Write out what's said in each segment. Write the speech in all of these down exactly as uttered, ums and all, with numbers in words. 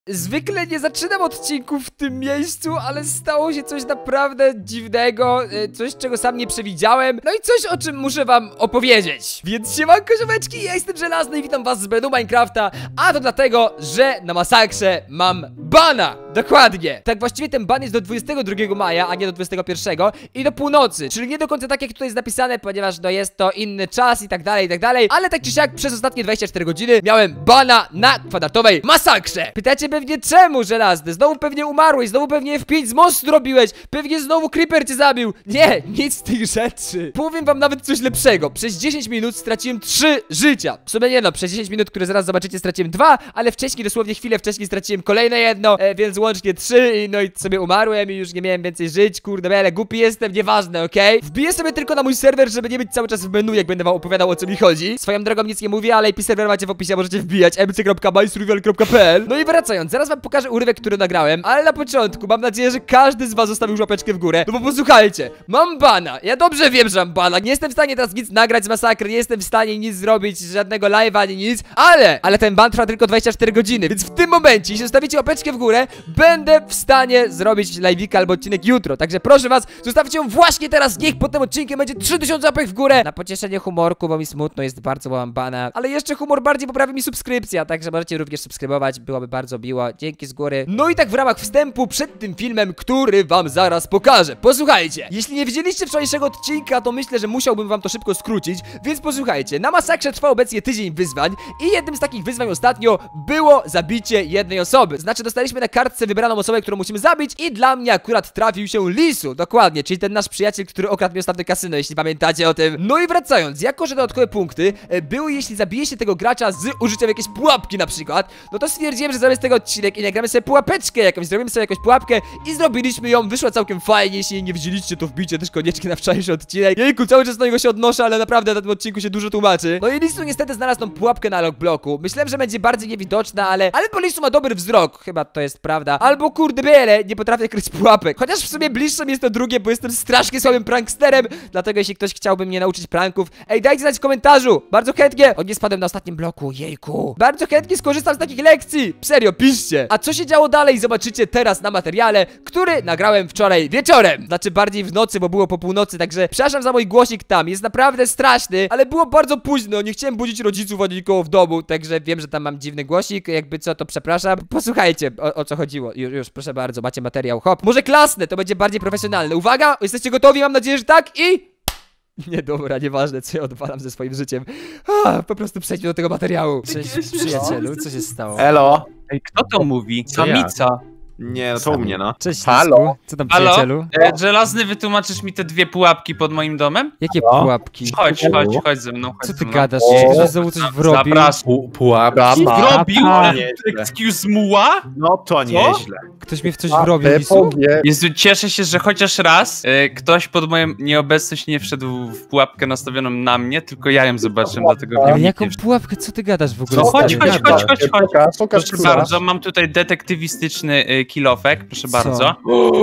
Zwykle nie zaczynam odcinków w tym miejscu, ale stało się coś naprawdę dziwnego, coś, czego sam nie przewidziałem, no i coś, o czym muszę wam opowiedzieć. Więc siemanko ziomeczki, ja jestem Żelazny i witam was z Bedu Minecrafta, a to dlatego, że na masakrze mam bana. Dokładnie. Tak właściwie ten ban jest do dwudziestego drugiego maja, a nie do dwudziestego pierwszego i do północy, czyli nie do końca tak, jak tutaj jest napisane, ponieważ no jest to inny czas i tak dalej, i tak dalej, ale tak czy siak przez ostatnie dwadzieścia cztery godziny miałem bana na kwadratowej masakrze. Pytacie pewnie czemu, Żelazny? Znowu pewnie umarłeś, znowu pewnie F pięć z mostu robiłeś, pewnie znowu Creeper cię zabił. Nie, nic z tych rzeczy. Powiem wam nawet coś lepszego. Przez dziesięć minut straciłem trzy życia. W sumie nie no, przez dziesięć minut, które zaraz zobaczycie, straciłem dwa, ale wcześniej, dosłownie chwilę wcześniej straciłem kolejne jedno, e, więc łącznie trzy i no i sobie umarłem i już nie miałem więcej żyć. Kurde, ale głupi jestem, nieważne, okej? Okay? Wbiję sobie tylko na mój serwer, żeby nie być cały czas w menu, jak będę wam opowiadał, o co mi chodzi. Swoją drogą nic nie mówię, ale I P serwer macie w opisie, możecie wbijać m c kropka my survival kropka p l. No i wracając, zaraz wam pokażę urywek, który nagrałem, ale na początku mam nadzieję, że każdy z was zostawił łapeczkę w górę, no bo posłuchajcie, mam bana, ja dobrze wiem, że mam bana, nie jestem w stanie teraz nic nagrać z masakry, nie jestem w stanie nic zrobić, żadnego live'a ani nic, ale, ale ten ban trwa tylko dwadzieścia cztery godziny, więc w tym momencie, jeśli zostawicie łapeczkę w górę, będę w stanie zrobić live'ika albo odcinek jutro, także proszę was, zostawcie ją właśnie teraz, niech pod tym odcinkiem będzie trzy tysiące łapek w górę, na pocieszenie humorku, bo mi smutno jest bardzo, bo mam bana, ale jeszcze humor bardziej poprawi mi subskrypcja, także możecie również subskrybować, byłoby bardzo miło, dzięki z góry. No i tak w ramach wstępu przed tym filmem, który wam zaraz pokażę. Posłuchajcie, jeśli nie widzieliście wczorajszego odcinka, to myślę, że musiałbym wam to szybko skrócić, więc posłuchajcie, na masakrze trwa obecnie tydzień wyzwań i jednym z takich wyzwań ostatnio było zabicie jednej osoby. Znaczy dostaliśmy na kartce wybraną osobę, którą musimy zabić i dla mnie akurat trafił się Lisu, dokładnie, czyli ten nasz przyjaciel, który okradł mi ostatnio kasyno, jeśli pamiętacie o tym. No i wracając, jako że dodatkowe punkty e, były, jeśli zabije się tego gracza z użyciem jakiejś pułapki na przykład, no to stwierdziłem, że zrobię z tego odcinek i nagramy sobie pułapeczkę jakąś, zrobimy sobie jakąś pułapkę i zrobiliśmy ją, wyszła całkiem fajnie, jeśli jej nie widzieliście, to wbijcie też koniecznie na wczorajszy odcinek. Jejku, cały czas do niego się odnoszę, ale naprawdę na tym odcinku się dużo tłumaczy. No i Lisu niestety znalazł tą pułapkę na logbloku, myślałem, że będzie bardziej niewidoczna, ale, ale bo Lisu ma dobry wzrok, chyba to jest prawda, albo kurde byle, nie potrafię kryć pułapek, chociaż w sumie bliższe mi jest to drugie, bo jestem strasznie słabym pranksterem, dlatego jeśli ktoś chciałby mnie nauczyć pranków, ej, dajcie znać w komentarzu, bardzo chętnie. O, nie spadłem na ostatnim bloku, jejku, bardzo chętnie skorzystam z takich lekcji, serio, piszcie. A co się działo dalej, zobaczycie teraz na materiale, który nagrałem wczoraj wieczorem, znaczy bardziej w nocy, bo było po północy, także przepraszam za mój głosik tam, jest naprawdę straszny, ale było bardzo późno, nie chciałem budzić rodziców ani nikogo w domu, także wiem, że tam mam dziwny głosik, jakby co, to przepraszam. Posłuchajcie, o, o co chodziło, już, już, proszę bardzo, macie materiał, hop, może klasne, to będzie bardziej profesjonalne, uwaga, jesteście gotowi, mam nadzieję, że tak i... Nie, dobra, nieważne, co ja odwalam ze swoim życiem. Ah, po prostu przejdźmy do tego materiału. Cześć, przyjacielu, co się stało? Elo. Ej, kto to mówi? Samica. Nie, no to u mnie, no. Cześć, halo. Co tam, Halo? przyjacielu? E, Żelazny, wytłumaczysz mi te dwie pułapki pod moim domem? Jakie Halo? pułapki? Chodź, chodź, chodź ze mną. Chodź Co ze ty mną. gadasz? O, Ktoś znowu coś wrobił? Zapraszam. Pu pułapki. Zrobił? A, nieźle. Excuse muła? No to nieźle. Ktoś mnie w coś wrobił, Lisu? Jezu, cieszę się, że chociaż raz e, ktoś pod moją nieobecność nie wszedł w pułapkę nastawioną na mnie, tylko ja ją zobaczyłem, dlatego Ale wiem. jaką pułapkę? Co ty gadasz w ogóle? No chodź, stary? chodź, chodź, chodź, chodź. Pokaż, pokaż, Proszę bardzo, mam tutaj detektywistyczny y, kilofek, proszę Co? bardzo.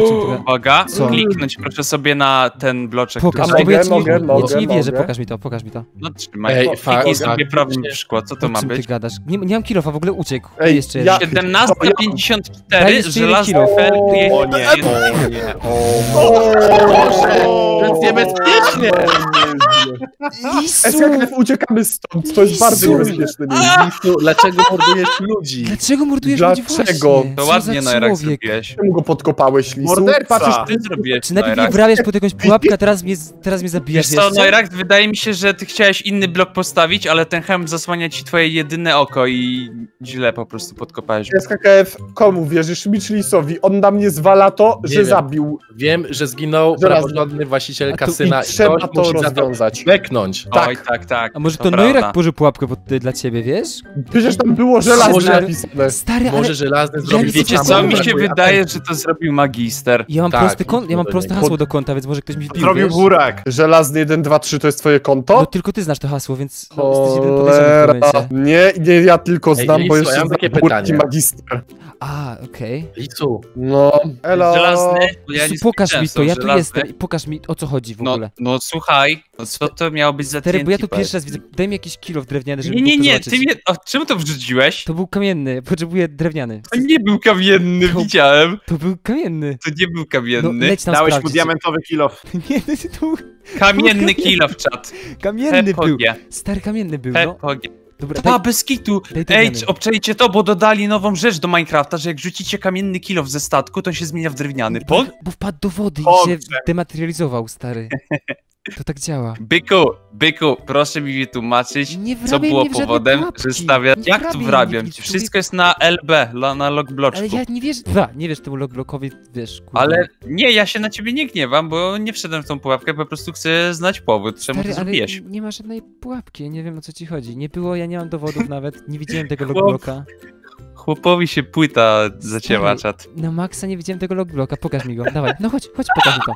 Uwaga, Co? kliknąć proszę sobie na ten bloczek. Pokaż, który- bo ja ci, Mogę, nie, mogę, ja ci nie mogę. wierzę, pokaż mi to, pokaż mi to. No trzymaj, Ej, kliknij fa- sobie fa- prawym w szkło, co to O ma czym ty być? gadasz? Nie, nie mam kilofa, w ogóle uciekł. Ej, Jeszcze ja- jeden. siedemnaście pięćdziesiąt Daj cztery, jeszcze jeden żelazny kilo. fel, O nie, o nie. To jest niebezpiecznie. Lisu! Jak uciekamy stąd, to jest bardzo Lisu! niebezpieczne miejsce. Dlaczego mordujesz ludzi? Dlaczego mordujesz ludzi Dlaczego? właśnie? To Co ładnie za Noirak człowiek? zrobiłeś. Czemu go podkopałeś, Lisu? Morderca. Patrzysz, Ty zrobiłeś, Czy najpierw nie Noirak. wrabiasz pod jakąś pułapkę, a teraz mnie, teraz mnie zabijasz Wiesz co, jeszcze? Noirak, wydaje mi się, że ty chciałeś inny blok postawić, ale ten hełm zasłania ci twoje jedyne oko i źle po prostu podkopałeś. S K K F, komu wierzysz? Mitch Lisowi. On na mnie zwala to, Nie że wiem. zabił. Wiem, że zginął Zaraz. praworządny właściciel A tu- kasyna I trzeba ktoś to musi za rozwiązać. beknąć. Oj, tak, tak. A może to, to Noirak prawda. położył pułapkę pod, dla ciebie, wiesz? Przecież tam było żelazne Może- napisane. Stary, ale... Może żelazny Ja zrobił nie Wiecie to co, samo. mi się brakuje wydaje, atencji. że to zrobił magister. Ja mam Tak, prosty kont, ja mam to proste nie. hasło do konta, więc może ktoś mi wbił, Zrobił wiesz? burak. Żelazny jeden, dwa, trzy to jest twoje No konto? tylko ty znasz to hasło, więc no, jesteś jeden podejrzany w tym Cholera. momencie. Nie, nie, ja tylko znam, Ej, bo Lisu, jeszcze ja mam takie znam burki pytanie. magister. A, okej. Lisu, No, elo. Żelazny, bo ja Jezu, nie pokaż słyszałem, mi to, są ja tu żelazne. jestem. Pokaż mi, o co chodzi w No, ogóle. no słuchaj, no co to miało być za Stary, bo ja T N tu T? pierwszy raz widzę. Daj mi jakiś kilo w drewniany, żeby Nie, nie, mógł to nie, zobaczyć. ty mnie... O, czemu to wrzuciłeś? To był kamienny, potrzebuję drewniany. To nie był kamienny, To- widziałem. To był kamienny. To nie był No, kamienny. leć tam Dałeś mu sprawdzić. diamentowy kilof. Nie, to był Kamienny kill w czat. kamienny był. P P G. Stary kamienny był, no. P P G. Dobra, Ta, daj, bez kitu. daj Ej, drewniany. obczajcie to, bo dodali nową rzecz do Minecrafta, że jak rzucicie kamienny kilof ze statku, to się zmienia w drewniany. Bo, Po? bo wpadł do wody i Dobrze. się dematerializował, stary. To tak działa. Byku, byku, proszę mi wytłumaczyć, Nie co wrabiaj było mnie w żadne powodem, pułapki. że stawia... Nie Jak tu wrabiaj wrabiam mnie w ci? człowieku. Wszystko jest na L B, la- na logbloczku. Ale ja nie wiesz... Dwa, nie wiesz temu logblokowi, wiesz, kurde. Ale nie, ja się na ciebie nie gniewam, bo nie wszedłem w tą pułapkę, po prostu chcę znać powód, czemu Stary, to ale zrobiłeś. nie ma żadnej pułapki, ja nie wiem o co ci chodzi. Nie było, ja nie mam dowodów nawet, nie widziałem tego Chłop. logbloka. Chłopowi się płyta zacięła, Stary. czat. Na maksa nie widziałem tego logbloka, pokaż mi go, dawaj. No chodź, chodź, pokaż mi to.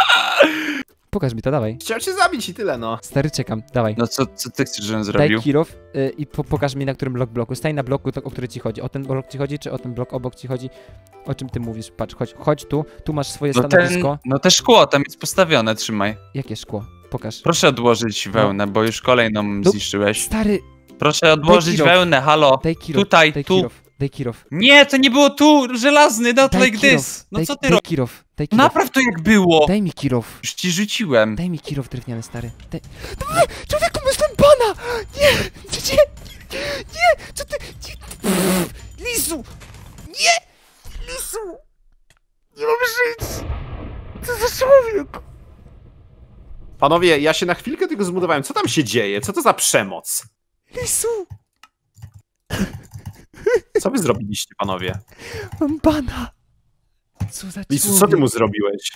Pokaż mi to, dawaj. Chciał cię zabić i tyle, no. Stary, czekam, dawaj. No co, co ty chcesz, żebym Daj zrobił? kilof y, i po, pokaż mi na którym blok bloku. Stań na bloku, to, o który ci chodzi. O ten blok ci chodzi, czy o ten blok obok ci chodzi? O czym ty mówisz? Patrz, chodź, chodź tu, tu masz swoje No ten, stanowisko. no te szkło tam jest postawione, trzymaj. Jakie szkło? Pokaż. Proszę odłożyć wełnę, bo już kolejną zniszczyłeś. Stary, Proszę odłożyć kilof. wełnę, halo. daj kilof. Tutaj, daj tu. Kilof, daj kilof. Nie, to nie było tu, żelazny, not Daj like kilof. this. No daj, co ty daj robisz? kilof, daj kilof. Napraw to jak było. Daj mi kilof. Już ci rzuciłem. Daj mi kilof drewniany, stary. Daj... Nie, człowieku, jestem pana! Nie, nie, nie, nie, co ty... Nie. Pff, Lisu! Nie! Lisu! Nie mam żyć! Co za człowiek? Panowie, ja się na chwilkę tylko zmudowałem. Co tam się dzieje? Co to za przemoc? Lisu! Co wy zrobiliście, panowie? Mam pana! Co za człowiek? Lisu, co ty mu zrobiłeś?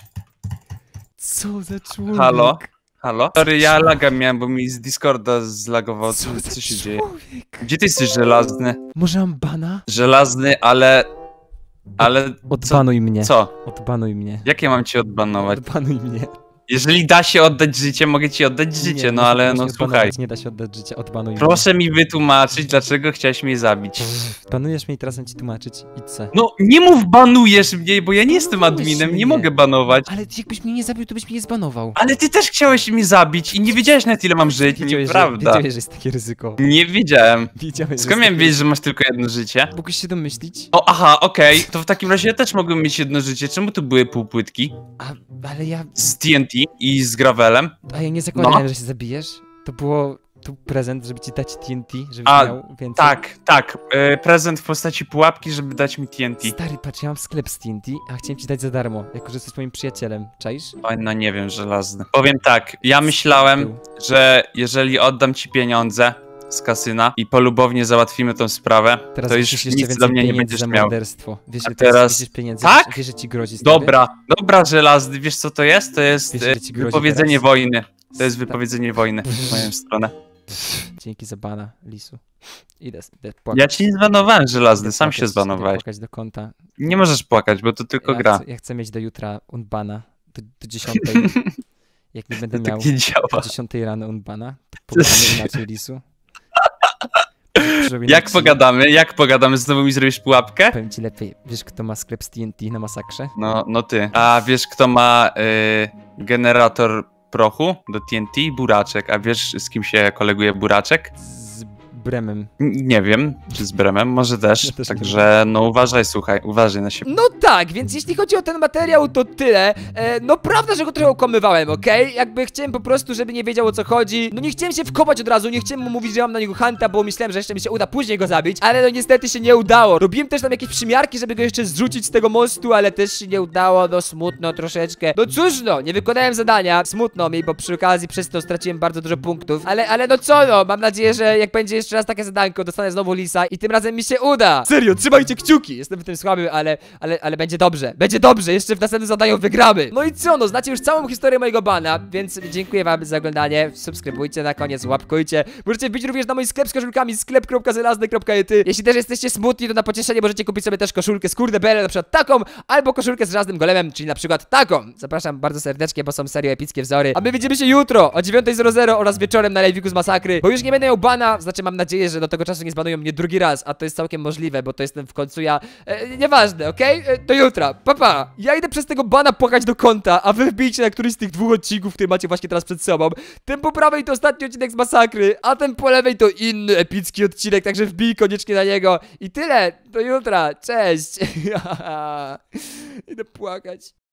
Co za człowiek? Halo? Halo? Sorry, ja laga miałem, bo mi z Discorda zlagował. Co, Co za co się dzieje? człowiek? Gdzie ty jesteś żelazny? Może mam bana? Żelazny, ale... Ale... Co? Odbanuj mnie. Co? Odbanuj mnie. Jak ja mam cię odbanować? Odbanuj mnie. Jeżeli da się oddać życie, mogę ci oddać życie, Nie, no może- ale może no nie słuchaj. odbanować, Nie da się oddać życia, odbanuj mnie. Proszę mi wytłumaczyć, dlaczego chciałeś mnie zabić. Banujesz mnie i teraz mam ci tłumaczyć. Idź se. No nie mów banujesz mnie, bo ja nie jestem Banujesz adminem, mnie. nie mogę banować. Ale jakbyś mnie nie zabił, to byś mnie nie zbanował. Ale ty też chciałeś mnie zabić i nie wiedziałeś nawet ile mam żyć, Wiedziałeś, że, nieprawda. wiedziałeś, że jest takie ryzyko. Nie wiedziałem. Wiedziałeś, że Skąd jest miałem takie... wiedzieć, że masz tylko jedno życie? Mógłbyś się domyślić? O, aha, okej, to w takim razie ja też mogłem mieć jedno życie. Czemu tu były półpłytki? A, ale ja... Z T N T i z gravelem? A ja nie zakładałem, No. że się zabijesz. To było... To prezent, żeby ci dać T N T, żebyś A, miał więcej. Tak, tak. E, prezent w postaci pułapki, żeby dać mi T N T. Stary, patrz, ja mam sklep z T N T, a chciałem ci dać za darmo, jako że jesteś moim przyjacielem. Czaisz? Oj, no nie wiem, żelazny. Powiem tak, ja myślałem, Był. że jeżeli oddam ci pieniądze z kasyna i polubownie załatwimy tą sprawę, Teraz to musisz już jeszcze nic więcej do mnie nie pieniędzy będziesz za miał. morderstwo. Wiesz, A ile teraz... teraz- wiesz pieniędzy? Tak? Wiesz, wiesz, że ci grozi, stary? Dobra, dobra, żelazny, wiesz co to jest? To jest Wiesz, e, że ci grozi wypowiedzenie teraz? wojny. To jest Sta- wypowiedzenie wojny w moją stronę. Dzięki za bana, Lisu. Idę, idę płakać. Ja ci nie zbanowałem, żelazny, Idę sam płakać, się zbanowałeś. Idę płakać do konta. Nie możesz płakać, bo to tylko ja gra. Chcę, ja chcę mieć do jutra unbana. Do, do dziesiątej. Jak nie będę To miał tak nie do działa. dziesiątej rano unbana, to pogadamy inaczej, Lisu. Zrobię Jak ci- pogadamy? Jak pogadamy? Znowu mi zrobisz pułapkę? Powiem ci lepiej. Wiesz, kto ma sklep z T N T na masakrze? No, no ty. A wiesz kto ma y, generator prochu do T N T? Buraczek. A wiesz z kim się koleguje Buraczek? Z Bremem. N- Nie wiem, czy z Bremem, może też. Ja też nie Także no uważaj, słuchaj, uważaj na siebie. No tak, więc jeśli chodzi o ten materiał, to tyle. E, no prawda, że go trochę okłamywałem, okej? Jakby chciałem po prostu, żeby nie wiedział o co chodzi. No nie chciałem się wkopać od razu, nie chciałem mu mówić, że mam na niego hanta, bo myślałem, że jeszcze mi się uda później go zabić, ale no niestety się nie udało. Robiłem też tam jakieś przymiarki, żeby go jeszcze zrzucić z tego mostu, ale też się nie udało, no smutno troszeczkę. No cóż no, nie wykonałem zadania, smutno mi, bo przy okazji przez to straciłem bardzo dużo punktów, ale, ale no co no, mam nadzieję, że jak będzie jeszcze jeszcze raz takie zadanko, dostanę znowu lisa i tym razem mi się uda. Serio, trzymajcie kciuki. Jestem w tym słaby, ale, ale, ale będzie dobrze. Będzie dobrze, jeszcze w następnym zadaniu wygramy. No i co, no znacie już całą historię mojego bana, więc dziękuję wam za oglądanie. Subskrybujcie na koniec, łapkujcie. Możecie wbić również na mój sklep z koszulkami, sklep kropka żelazny kropka e ty. Jeśli też jesteście smutni, to na pocieszenie możecie kupić sobie też koszulkę z Kurde Bele, na przykład taką, albo koszulkę z żelaznym golemem, czyli na przykład taką. Zapraszam bardzo serdecznie, bo są serio epickie wzory. A my widzimy się jutro o dziewiątej oraz wieczorem na live'iku z Masakry, bo już nie będę miał bana, znaczy mam nadzieję, że do tego czasu nie zbanują mnie drugi raz, a to jest całkiem możliwe, bo to jestem w końcu ja. E, nieważne, okej? Okay? E, do jutra, pa pa. Ja idę przez tego bana płakać do konta, a wy wbijcie na któryś z tych dwóch odcinków, które macie właśnie teraz przed sobą. Ten po prawej to ostatni odcinek z Masakry, a ten po lewej to inny epicki odcinek, także wbij koniecznie na niego. I tyle, do jutra, cześć. Idę płakać.